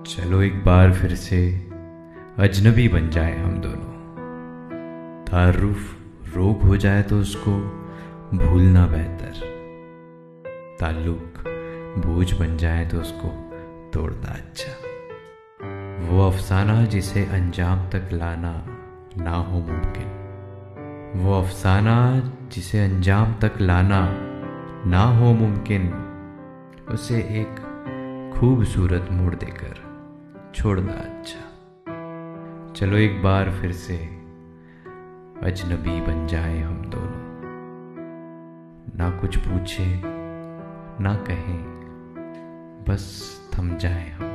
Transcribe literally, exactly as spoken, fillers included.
चलो एक बार फिर से अजनबी बन जाए हम दोनों। तारुफ रोग हो जाए तो उसको भूलना बेहतर। ताल्लुक बोझ बन जाए तो उसको तोड़ना अच्छा। वो अफसाना जिसे अंजाम तक लाना ना हो मुमकिन, वो अफसाना जिसे अंजाम तक लाना ना हो मुमकिन, उसे एक खूबसूरत मोड़ देकर छोड़ना अच्छा। चलो एक बार फिर से अजनबी बन जाए हम दोनों। ना कुछ पूछे ना कहें, बस थम जाए हम।